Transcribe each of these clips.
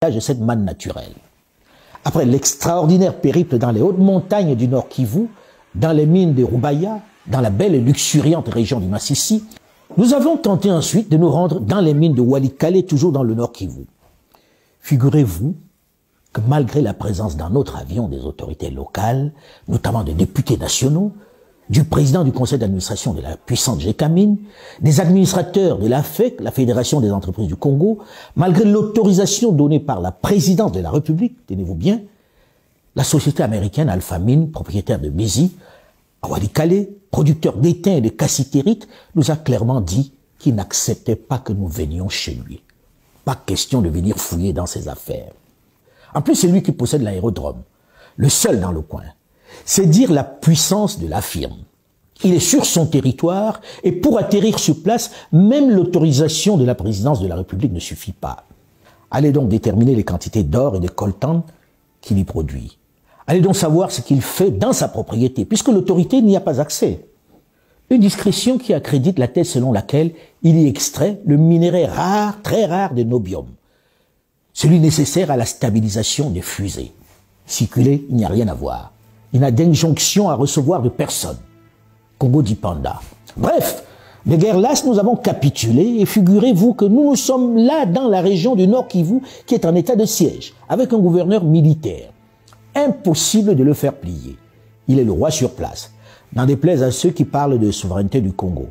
de cette manne naturelle. Après l'extraordinaire périple dans les hautes montagnes du Nord Kivu, dans les mines de Rubaya, dans la belle et luxuriante région du Massissi, nous avons tenté ensuite de nous rendre dans les mines de Walikale, toujours dans le Nord Kivu. Figurez-vous que malgré la présence dans notre avion des autorités locales, notamment des députés nationaux, du président du conseil d'administration de la puissante GECAMINE, des administrateurs de la FEC, la Fédération des entreprises du Congo, malgré l'autorisation donnée par la présidence de la République, tenez-vous bien, la société américaine Alpha Mine, propriétaire de Bézi, à Walikale, producteur d'étain et de cassitérite, nous a clairement dit qu'il n'acceptait pas que nous venions chez lui. Pas question de venir fouiller dans ses affaires. En plus, c'est lui qui possède l'aérodrome, le seul dans le coin. C'est dire la puissance de la firme. Il est sur son territoire et pour atterrir sur place, même l'autorisation de la présidence de la République ne suffit pas. Allez donc déterminer les quantités d'or et de coltan qu'il y produit. Allez donc savoir ce qu'il fait dans sa propriété, puisque l'autorité n'y a pas accès. Une discrétion qui accrédite la thèse selon laquelle il y extrait le minerai rare, très rare de nobium, celui nécessaire à la stabilisation des fusées. Circuler, il n'y a rien à voir. Il n'a d'injonction à recevoir de personne. Congo dit Panda. Bref, de guerre lasse, nous avons capitulé et figurez-vous que nous sommes là dans la région du Nord Kivu qui est en état de siège, avec un gouverneur militaire. Impossible de le faire plier. Il est le roi sur place, n'en déplaise à ceux qui parlent de souveraineté du Congo.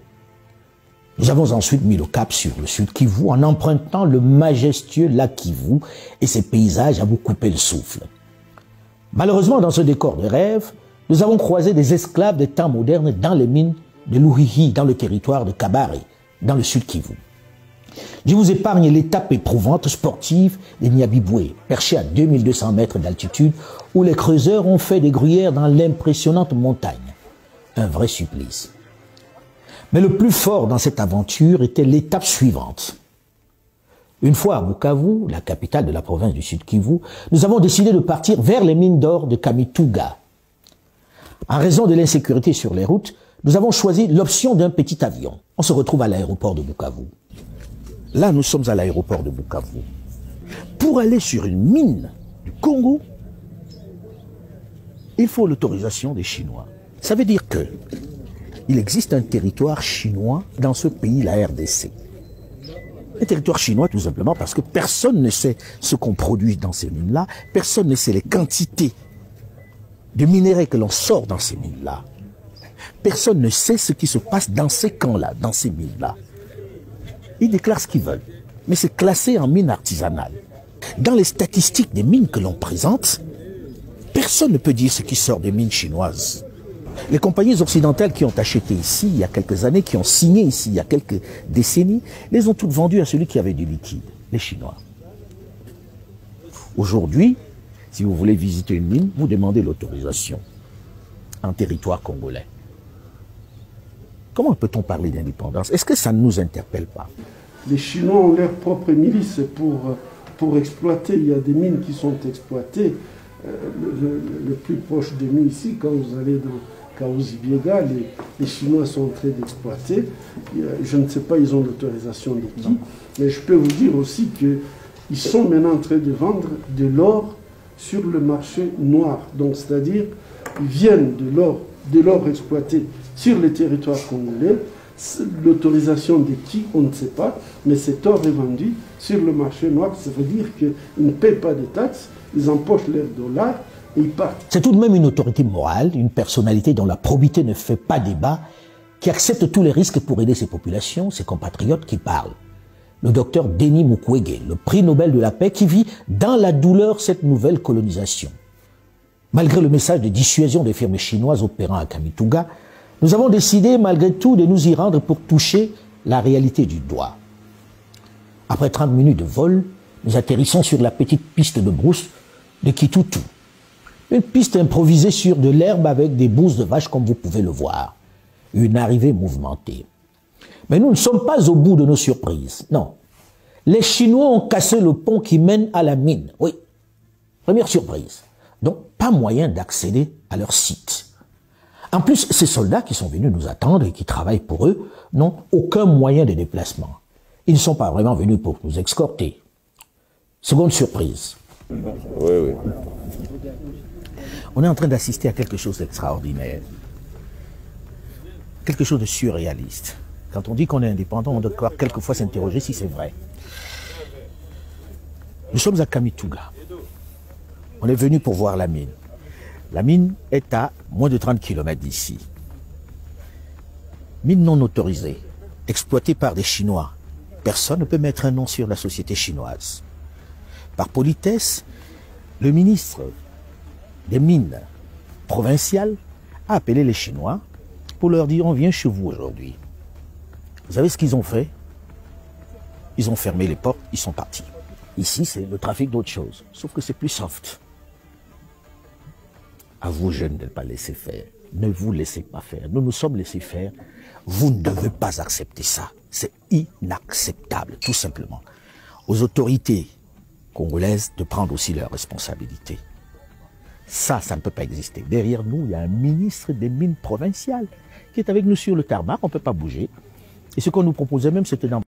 Nous avons ensuite mis le cap sur le sud Kivu en empruntant le majestueux lac Kivu et ses paysages à vous couper le souffle. Malheureusement, dans ce décor de rêve, nous avons croisé des esclaves des temps modernes dans les mines de Luhihi, dans le territoire de Kabare, dans le sud Kivu. Je vous épargne l'étape éprouvante sportive des Nyabibwe, perchée à 2200 mètres d'altitude, où les creuseurs ont fait des gruyères dans l'impressionnante montagne. Un vrai supplice. Mais le plus fort dans cette aventure était l'étape suivante. Une fois à Bukavu, la capitale de la province du Sud Kivu, nous avons décidé de partir vers les mines d'or de Kamituga. En raison de l'insécurité sur les routes, nous avons choisi l'option d'un petit avion. On se retrouve à l'aéroport de Bukavu. Là, nous sommes à l'aéroport de Bukavu. Pour aller sur une mine du Congo, il faut l'autorisation des Chinois. Ça veut dire que il existe un territoire chinois dans ce pays, la RDC. Un territoire chinois tout simplement parce que personne ne sait ce qu'on produit dans ces mines-là, personne ne sait les quantités de minerais que l'on sort dans ces mines-là. Personne ne sait ce qui se passe dans ces camps-là, dans ces mines-là. Ils déclarent ce qu'ils veulent, mais c'est classé en mine artisanale. Dans les statistiques des mines que l'on présente, personne ne peut dire ce qui sort des mines chinoises. Les compagnies occidentales qui ont acheté ici il y a quelques années, qui ont signé ici il y a quelques décennies, les ont toutes vendues à celui qui avait du liquide, les Chinois. Aujourd'hui, si vous voulez visiter une mine, vous demandez l'autorisation en territoire congolais. Comment peut-on parler d'indépendance? Est-ce que ça ne nous interpelle pas? Les Chinois ont leur propre milice pour exploiter. Il y a des mines qui sont exploitées. Le plus proche de nous ici, quand vous allez dans Kaouzi-Biega, les Chinois sont en train d'exploiter. Je ne sais pas, ils ont l'autorisation de qui, mais je peux vous dire aussi qu'ils sont maintenant en train de vendre de l'or sur le marché noir. Donc, c'est-à-dire, ils viennent de l'or exploité sur les territoires congolais. L'autorisation de qui, on ne sait pas, mais cet or est vendu sur le marché noir. Ça veut dire qu'ils ne paient pas de taxes, ils empochent leurs dollars et ils partent. C'est tout de même une autorité morale, une personnalité dont la probité ne fait pas débat, qui accepte tous les risques pour aider ses populations, ses compatriotes qui parlent. Le docteur Denis Mukwege, le prix Nobel de la paix, qui vit dans la douleur cette nouvelle colonisation. Malgré le message de dissuasion des firmes chinoises opérant à Kamituga, nous avons décidé malgré tout de nous y rendre pour toucher la réalité du doigt. Après 30 minutes de vol, nous atterrissons sur la petite piste de brousse de Kitutu. Une piste improvisée sur de l'herbe avec des bousses de vache comme vous pouvez le voir. Une arrivée mouvementée. Mais nous ne sommes pas au bout de nos surprises. Non. Les Chinois ont cassé le pont qui mène à la mine. Oui. Première surprise. Donc, pas moyen d'accéder à leur site. En plus, ces soldats qui sont venus nous attendre et qui travaillent pour eux n'ont aucun moyen de déplacement. Ils ne sont pas vraiment venus pour nous escorter. Seconde surprise. Oui, oui. On est en train d'assister à quelque chose d'extraordinaire. Quelque chose de surréaliste. Quand on dit qu'on est indépendant, on doit quelquefois s'interroger si c'est vrai. Nous sommes à Kamituga. On est venu pour voir la mine. La mine est à moins de 30 km d'ici. Mine non autorisée, exploitée par des Chinois. Personne ne peut mettre un nom sur la société chinoise. Par politesse, le ministre des Mines provinciales a appelé les Chinois pour leur dire « on vient chez vous aujourd'hui ». Vous savez ce qu'ils ont fait? Ils ont fermé les portes, ils sont partis. Ici, c'est le trafic d'autre chose, sauf que c'est plus soft. À vous, jeunes, de ne pas laisser faire. Ne vous laissez pas faire. Nous nous sommes laissés faire. Vous ne devez pas accepter ça. C'est inacceptable, tout simplement. Aux autorités congolaises de prendre aussi leurs responsabilités. Ça ne peut pas exister. Derrière nous, il y a un ministre des Mines provinciales qui est avec nous sur le tarmac. On ne peut pas bouger. Et ce qu'on nous proposait même, c'était d'en